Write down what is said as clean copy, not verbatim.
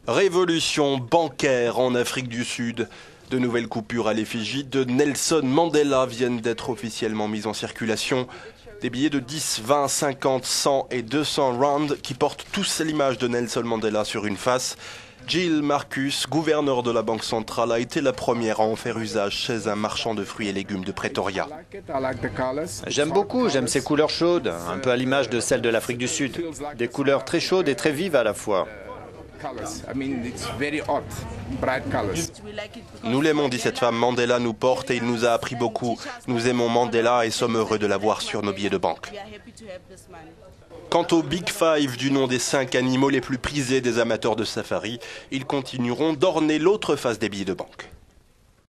Révolution bancaire en Afrique du Sud. De nouvelles coupures à l'effigie de Nelson Mandela viennent d'être officiellement mises en circulation. Des billets de 10, 20, 50, 100 et 200 rand qui portent tous l'image de Nelson Mandela sur une face. Jill Marcus, gouverneur de la Banque centrale, a été la première à en faire usage chez un marchand de fruits et légumes de Pretoria. J'aime beaucoup, j'aime ces couleurs chaudes, un peu à l'image de celles de l'Afrique du Sud. Des couleurs très chaudes et très vives à la fois. Nous l'aimons, dit cette femme. Mandela nous porte et il nous a appris beaucoup. Nous aimons Mandela et sommes heureux de l'avoir sur nos billets de banque. Quant au Big Five du nom des 5 animaux les plus prisés des amateurs de safari, ils continueront d'orner l'autre face des billets de banque.